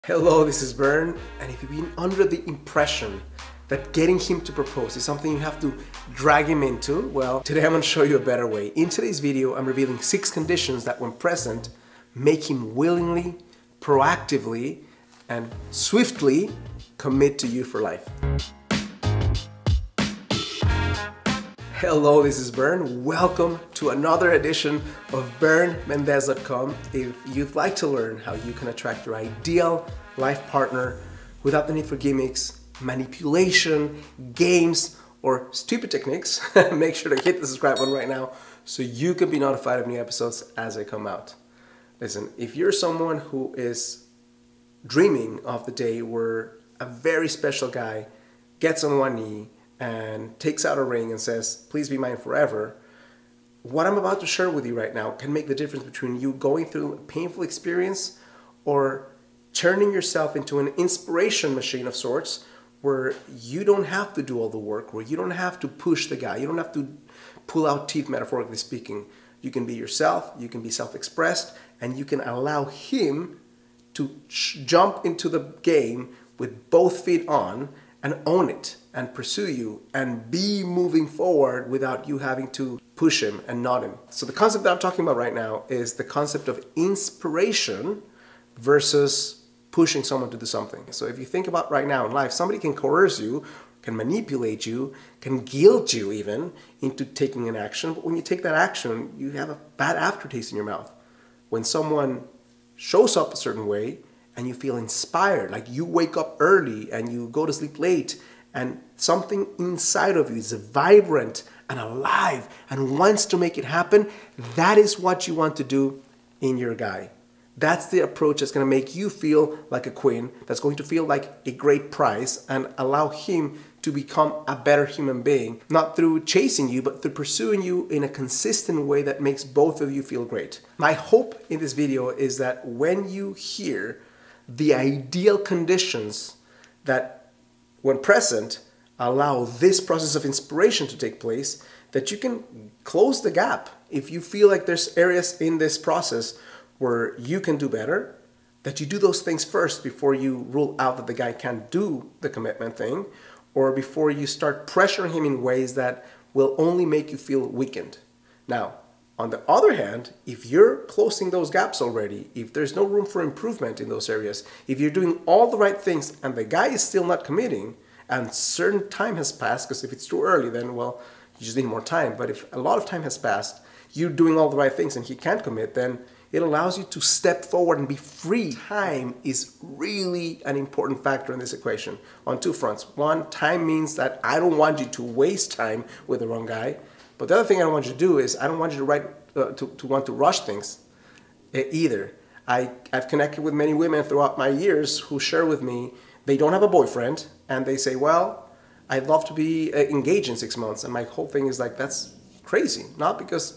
Hello, this is Bern, and if you've been under the impression that getting him to propose is something you have to drag him into, well, today I'm going to show you a better way. In today's video, I'm revealing 6 conditions that when present, make him willingly, proactively, and swiftly commit to you for life. Hello, this is Bern. Welcome to another edition of BernMendez.com. If you'd like to learn how you can attract your ideal life partner without the need for gimmicks, manipulation, games, or stupid techniques, make sure to hit the subscribe button right now so you can be notified of new episodes as they come out. Listen, if you're someone who is dreaming of the day where a very special guy gets on one knee and takes out a ring and says, "Please be mine forever," what I'm about to share with you right now can make the difference between you going through a painful experience or turning yourself into an inspiration machine of sorts where you don't have to do all the work, where you don't have to push the guy, you don't have to pull out teeth, metaphorically speaking. You can be yourself, you can be self-expressed, and you can allow him to jump into the game with both feet on and own it and pursue you and be moving forward without you having to push him and nod him. So the concept that I'm talking about right now is the concept of inspiration versus pushing someone to do something. So if you think about right now in life, somebody can coerce you, can manipulate you, can guilt you even into taking an action, but when you take that action, you have a bad aftertaste in your mouth. When someone shows up a certain way, and you feel inspired, like you wake up early and you go to sleep late and something inside of you is vibrant and alive and wants to make it happen, that is what you want to do in your guy. That's the approach that's going to make you feel like a queen, that's going to feel like a great prize and allow him to become a better human being, not through chasing you, but through pursuing you in a consistent way that makes both of you feel great. My hope in this video is that when you hear the ideal conditions that, when present, allow this process of inspiration to take place, that you can close the gap. If you feel like there's areas in this process where you can do better, that you do those things first before you rule out that the guy can't do the commitment thing, or before you start pressuring him in ways that will only make you feel weakened. Now, on the other hand, if you're closing those gaps already, if there's no room for improvement in those areas, if you're doing all the right things and the guy is still not committing and certain time has passed, because if it's too early, then, well, you just need more time. But if a lot of time has passed, you're doing all the right things and he can't commit, then it allows you to step forward and be free. Time is really an important factor in this equation on 2 fronts. One, time means that I don't want you to waste time with the wrong guy. But the other thing I don't want you to do is I don't want you to want to rush things either. I've connected with many women throughout my years who share with me they don't have a boyfriend and they say, "Well, I'd love to be engaged in 6 months." And my whole thing is like, that's crazy. Not because,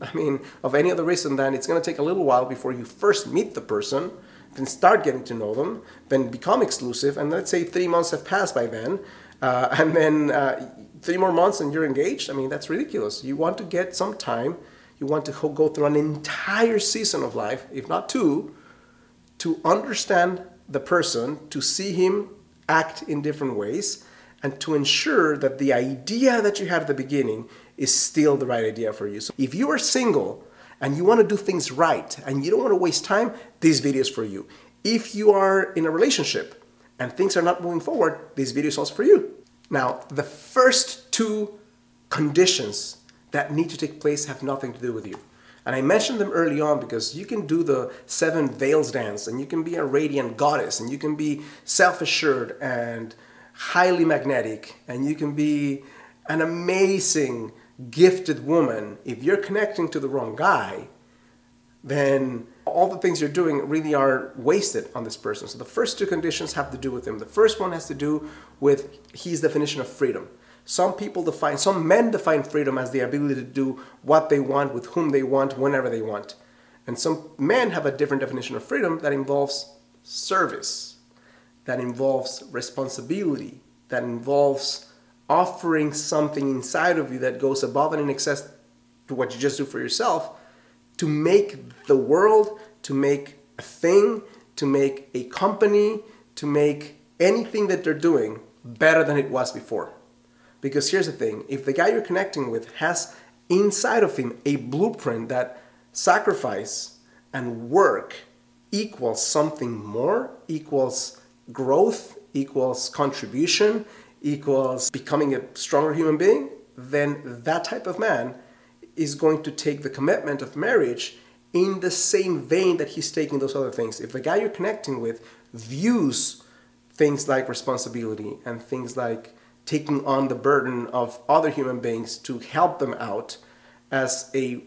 of any other reason than it's going to take a little while before you first meet the person, then start getting to know them, then become exclusive, and let's say 3 months have passed by then, and then 3 more months and you're engaged. That's ridiculous. You want to get some time. You want to go through an entire season of life, if not 2, to understand the person, to see him act in different ways, and to ensure that the idea that you had at the beginning is still the right idea for you. So if you are single and you want to do things right and you don't want to waste time, this video is for you. If you are in a relationship and things are not moving forward, this video is also for you. Now, the first 2 conditions that need to take place have nothing to do with you. And I mentioned them early on because you can do the 7 veils dance and you can be a radiant goddess and you can be self-assured and highly magnetic and you can be an amazing, gifted woman. If you're connecting to the wrong guy, then all the things you're doing really are wasted on this person. So the first 2 conditions have to do with him. The first one has to do with his definition of freedom. Some men define freedom as the ability to do what they want, with whom they want, whenever they want. And some men have a different definition of freedom that involves service, that involves responsibility, that involves offering something inside of you that goes above and in excess to what you just do for yourself, to make the world, to make a thing, to make a company, to make anything that they're doing better than it was before. Because here's the thing, if the guy you're connecting with has inside of him a blueprint that sacrifice and work equals something more, equals growth, equals contribution, equals becoming a stronger human being, then that type of man is going to take the commitment of marriage in the same vein that he's taking those other things. If the guy you're connecting with views things like responsibility and things like taking on the burden of other human beings to help them out as an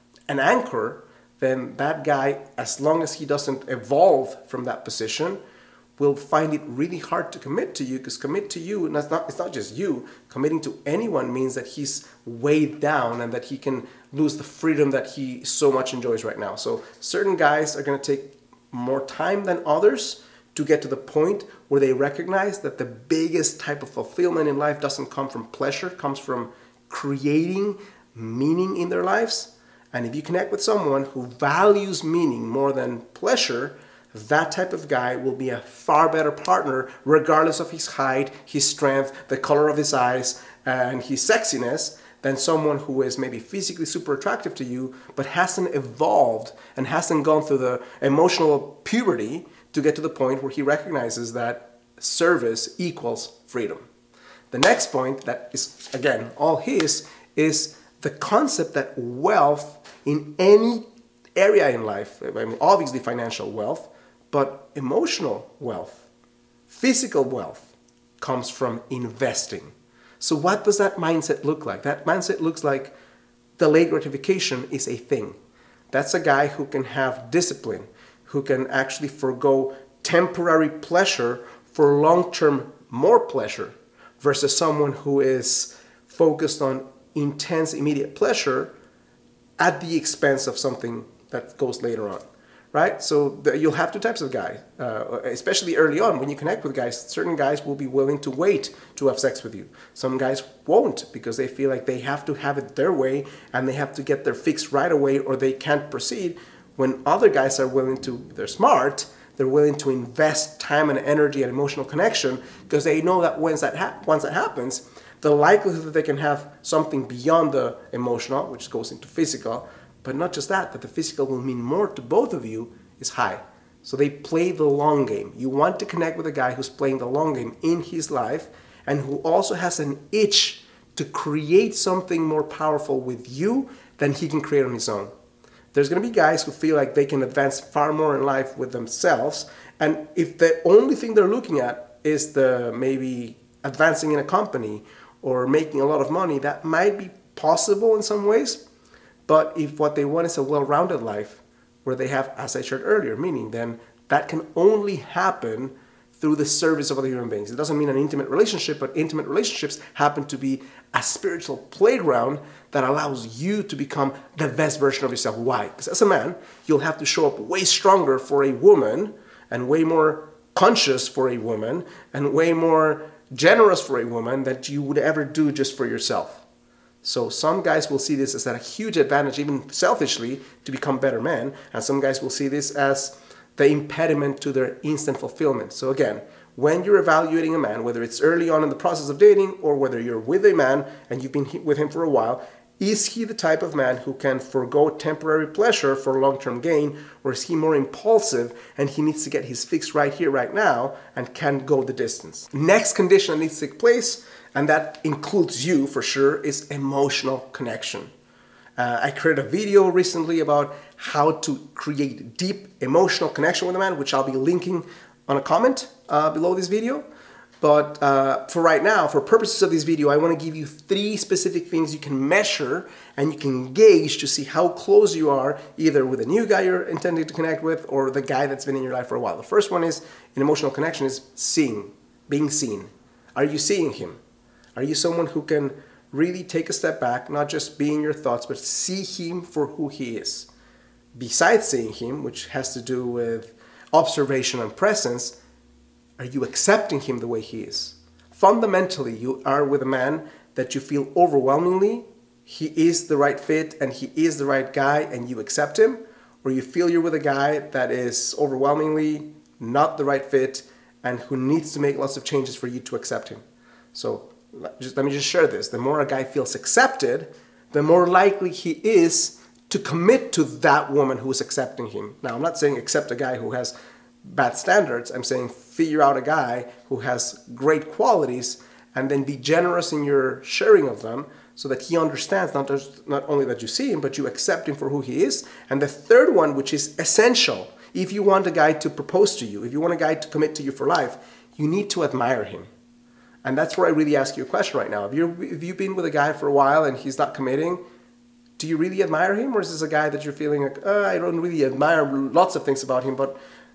anchor, then that guy, as long as he doesn't evolve from that position, will find it really hard to commit to you, because commit to you, and it's not just you, committing to anyone means that he's weighed down and that he can lose the freedom that he so much enjoys right now. So certain guys are going to take more time than others to get to the point where they recognize that the biggest type of fulfillment in life doesn't come from pleasure, comes from creating meaning in their lives. And if you connect with someone who values meaning more than pleasure, that type of guy will be a far better partner regardless of his height, his strength, the color of his eyes, and his sexiness, than someone who is maybe physically super attractive to you but hasn't evolved and hasn't gone through the emotional puberty to get to the point where he recognizes that service equals freedom. The next point that is, again, all his, is the concept that wealth in any area in life, I mean, obviously financial wealth, but emotional wealth, physical wealth, comes from investing. So what does that mindset look like? That mindset looks like delayed gratification is a thing. That's a guy who can have discipline, who can actually forego temporary pleasure for long-term more pleasure, versus someone who is focused on intense immediate pleasure at the expense of something that goes later on. Right? So you'll have two types of guys, especially early on when you connect with guys. Certain guys will be willing to wait to have sex with you. Some guys won't, because they feel like they have to have it their way and they have to get their fix right away or they can't proceed. When other guys are willing to, they're smart, they're willing to invest time and energy and emotional connection, because they know that once that happens, the likelihood that they can have something beyond the emotional, which goes into physical, but not just that the physical will mean more to both of you, is high. So they play the long game. You want to connect with a guy who's playing the long game in his life and who also has an itch to create something more powerful with you than he can create on his own. There's going to be guys who feel like they can advance far more in life with themselves, and if the only thing they're looking at is the maybe advancing in a company or making a lot of money, that might be possible in some ways. But if what they want is a well-rounded life where they have, as I shared earlier, meaning, then that can only happen through the service of other human beings. It doesn't mean an intimate relationship, but intimate relationships happen to be a spiritual playground that allows you to become the best version of yourself. Why? Because as a man, you'll have to show up way stronger for a woman and way more conscious for a woman and way more generous for a woman than you would ever do just for yourself. So some guys will see this as a huge advantage, even selfishly, to become better men. And some guys will see this as the impediment to their instant fulfillment. So again, when you're evaluating a man, whether it's early on in the process of dating or whether you're with a man and you've been with him for a while, is he the type of man who can forego temporary pleasure for long-term gain, or is he more impulsive and he needs to get his fix right here, right now, and can go the distance? Next condition that needs to take place, and that includes you for sure, is emotional connection. I created a video recently about how to create deep emotional connection with a man, which I'll be linking on a comment below this video. But for right now, for purposes of this video, I want to give you 3 specific things you can measure and you can gauge to see how close you are either with a new guy you're intending to connect with or the guy that's been in your life for a while. The first one is, in emotional connection, is seeing, being seen. Are you seeing him? Are you someone who can really take a step back, not just be in your thoughts, but see him for who he is? Besides seeing him, which has to do with observation and presence, are you accepting him the way he is? Fundamentally, you are with a man that you feel overwhelmingly he is the right fit and he is the right guy and you accept him, or you feel you're with a guy that is overwhelmingly not the right fit, and who needs to make lots of changes for you to accept him. So let me just share this. The more a guy feels accepted, the more likely he is to commit to that woman who is accepting him. Now, I'm not saying accept a guy who has bad standards. I'm saying figure out a guy who has great qualities and then be generous in your sharing of them so that he understands not only that you see him, but you accept him for who he is. And the third one, which is essential, if you want a guy to propose to you, if you want a guy to commit to you for life, you need to admire him. And that's where I really ask you a question right now. If you've been with a guy for a while and he's not committing, do you really admire him? Or is this a guy that you're feeling like, I don't really admire lots of things about him, but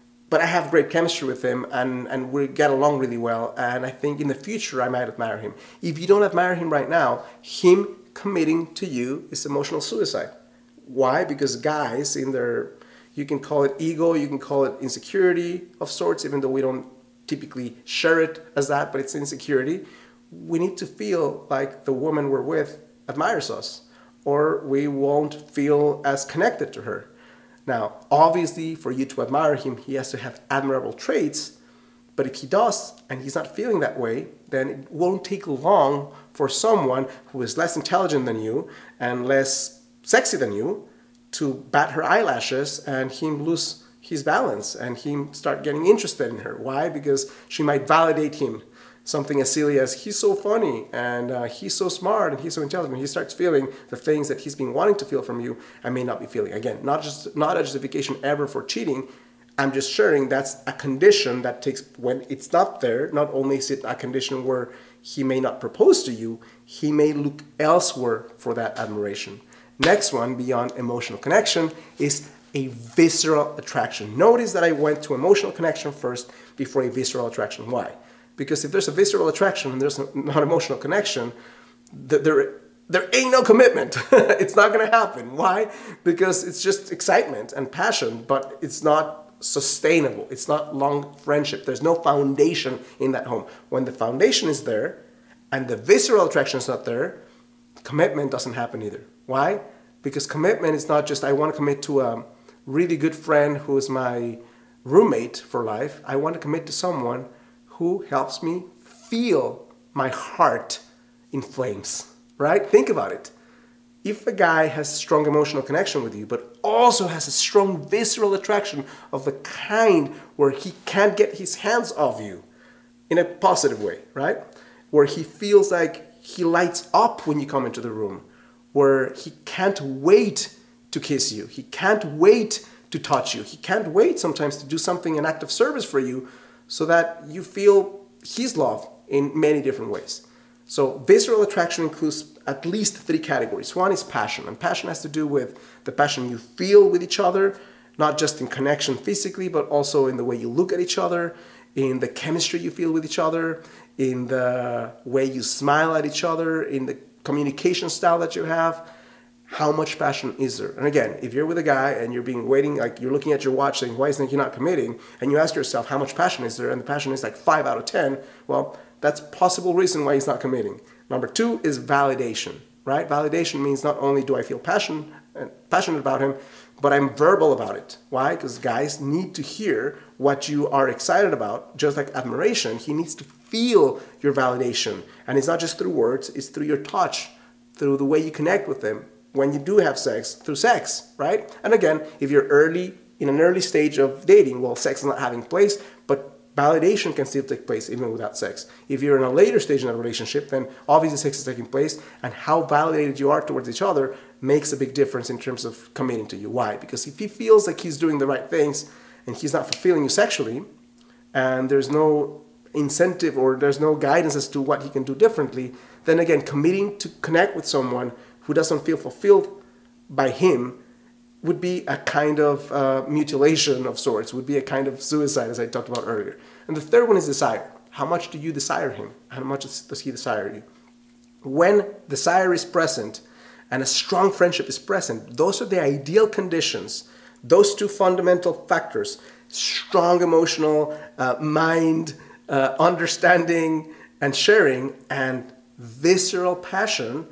I have great chemistry with him and we get along really well, and I think in the future I might admire him. If you don't admire him right now, him committing to you is emotional suicide. Why? Because guys in their, you can call it ego, you can call it insecurity of sorts, even though we don't typically share it as that, but it's insecurity. We need to feel like the woman we're with admires us, or we won't feel as connected to her. Now, obviously, for you to admire him, he has to have admirable traits, but if he does, and he's not feeling that way, then it won't take long for someone who is less intelligent than you and less sexy than you to bat her eyelashes and him lose his balance and him start getting interested in her. Why? Because she might validate him. Something as silly as, he's so funny, and he's so smart, and he's so intelligent. He starts feeling the things that he's been wanting to feel from you and may not be feeling. Again, not a justification ever for cheating. I'm just sharing that's a condition that takes, when it's not there, not only is it a condition where he may not propose to you, he may look elsewhere for that admiration. Next one, beyond emotional connection, is a visceral attraction. Notice that I went to emotional connection first before a visceral attraction. Why? Because if there's a visceral attraction and there's not emotional connection, there ain't no commitment. It's not going to happen. Why? Because it's just excitement and passion, but it's not sustainable. It's not long friendship. There's no foundation in that home. When the foundation is there and the visceral attraction is not there, commitment doesn't happen either. Why? Because commitment is not just, I want to commit to a really good friend who is my roommate for life. I want to commit to someone who helps me feel my heart in flames, right? Think about it. If a guy has a strong emotional connection with you, but also has a strong visceral attraction of the kind where he can't get his hands off you in a positive way, right? Where he feels like he lights up when you come into the room, where he can't wait to kiss you, he can't wait to touch you, he can't wait sometimes to do something, an act of service for you, so that you feel his love in many different ways. So visceral attraction includes at least 3 categories. One is passion, and passion has to do with the passion you feel with each other, not just in connection physically, but also in the way you look at each other, in the chemistry you feel with each other, in the way you smile at each other, in the communication style that you have. How much passion is there? And again, if you're with a guy and you're being waiting, like you're looking at your watch saying, why isn't he not committing? And you ask yourself, how much passion is there? And the passion is like 5 out of 10. Well, that's a possible reason why he's not committing. Number 2 is validation, right? Validation means not only do I feel passionate about him, but I'm verbal about it. Why? Because guys need to hear what you are excited about. Just like admiration, he needs to feel your validation. And it's not just through words, it's through your touch, through the way you connect with them. When you do have sex, through sex, right? And again, if you're in an early stage of dating, well, sex is not having place, but validation can still take place even without sex. If you're in a later stage in a relationship, then obviously sex is taking place, and how validated you are towards each other makes a big difference in terms of committing to you. Why? Because if he feels like he's doing the right things and he's not fulfilling you sexually, and there's no incentive or there's no guidance as to what he can do differently, then again, committing to connect with someone who doesn't feel fulfilled by him would be a kind of mutilation of sorts, would be a kind of suicide, as I talked about earlier. And the third one is desire. How much do you desire him? How much does he desire you? When desire is present and a strong friendship is present, those are the ideal conditions. Those 2 fundamental factors, strong emotional mind, understanding and sharing, and visceral passion,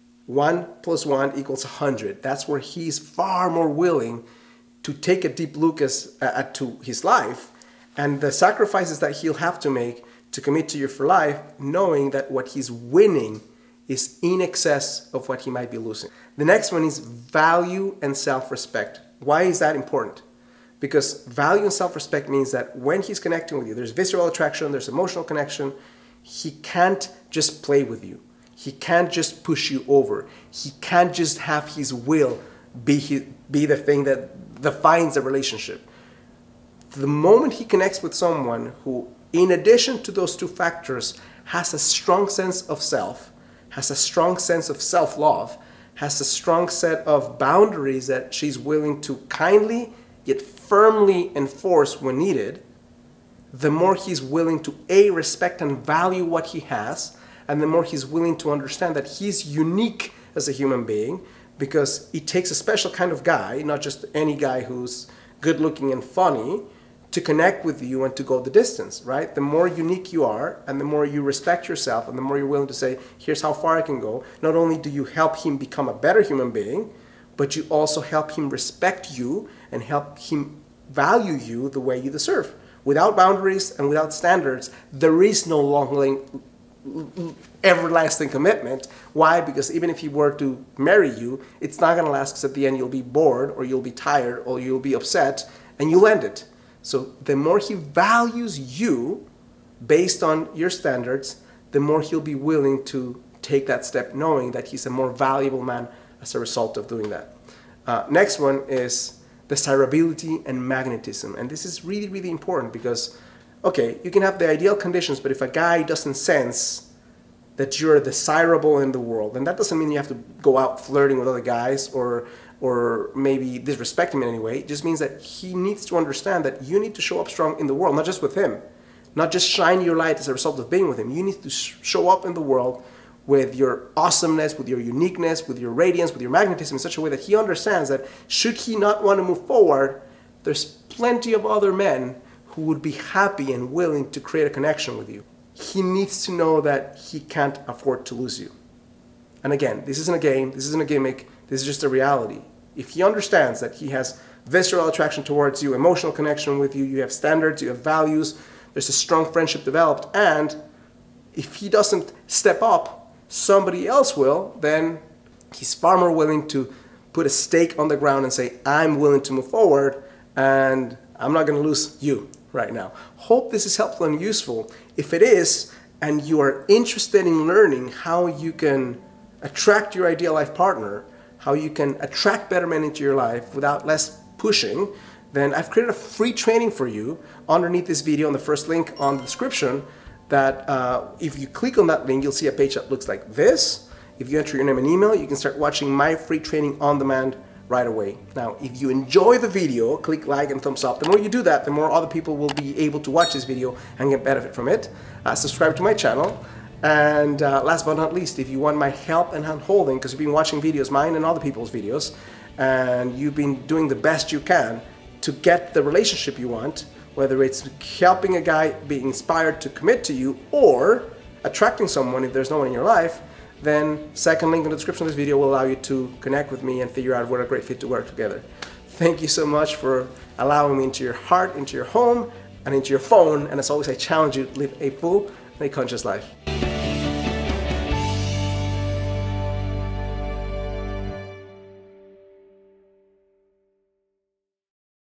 1 + 1 = 100. That's where he's far more willing to take a deep look to his life And the sacrifices that he'll have to make to commit to you for life, knowing that what he's winning is in excess of what he might be losing. The next one is value and self-respect. Why is that important? Because value and self-respect means that when he's connecting with you, there's visceral attraction, there's emotional connection. He can't just play with you. He can't just push you over. He can't just have his will be the thing that defines the relationship. The moment he connects with someone who, in addition to those two factors, has a strong sense of self, has a strong sense of self-love, has a strong set of boundaries that she's willing to kindly yet firmly enforce when needed, the more he's willing to A, respect and value what he has, and the more he's willing to understand that he's unique as a human being, because it takes a special kind of guy, not just any guy who's good looking and funny, to connect with you and to go the distance, right? The more unique you are and the more you respect yourself and the more you're willing to say, here's how far I can go, not only do you help him become a better human being, but you also help him respect you and help him value you the way you deserve. Without boundaries and without standards, there is no everlasting commitment. Why? Because even if he were to marry you, it's not going to last, because at the end you'll be bored or you'll be tired or you'll be upset and you'll end it. So the more he values you based on your standards, the more he'll be willing to take that step, knowing that he's a more valuable man as a result of doing that. Next one is desirability and magnetism. And this is really, really important because, okay, you can have the ideal conditions, but if a guy doesn't sense that you're desirable in the world, and that doesn't mean you have to go out flirting with other guys or maybe disrespect him in any way. It just means that he needs to understand that you need to show up strong in the world, not just with him, not just shine your light as a result of being with him. You need to show up in the world with your awesomeness, with your uniqueness, with your radiance, with your magnetism in such a way that he understands that should he not want to move forward, there's plenty of other men who would be happy and willing to create a connection with you. He needs to know that he can't afford to lose you. And again, this isn't a game, this isn't a gimmick, this is just a reality. If he understands that he has visceral attraction towards you, emotional connection with you, you have standards, you have values, there's a strong friendship developed, and if he doesn't step up, somebody else will, then he's far more willing to put a stake on the ground and say, I'm willing to move forward, and I'm not going to lose you right now. Hope this is helpful and useful. If it is, and you are interested in learning how you can attract your ideal life partner, how you can attract better men into your life without less pushing, then I've created a free training for you underneath this video on the first link on the description that if you click on that link, you'll see a page that looks like this. If you enter your name and email, you can start watching my free training on demand right away. Now, if you enjoy the video, click like and thumbs up. The more you do that, the more other people will be able to watch this video and get benefit from it. Subscribe to my channel. And last but not least, if you want my help and hand-holding, because you've been watching videos, mine and other people's videos, and you've been doing the best you can to get the relationship you want, whether it's helping a guy be inspired to commit to you or attracting someone if there's no one in your life, then second link in the description of this video will allow you to connect with me and figure out what a great fit to work together. Thank you so much for allowing me into your heart, into your home, and into your phone. And as always, I challenge you to live a full and a conscious life.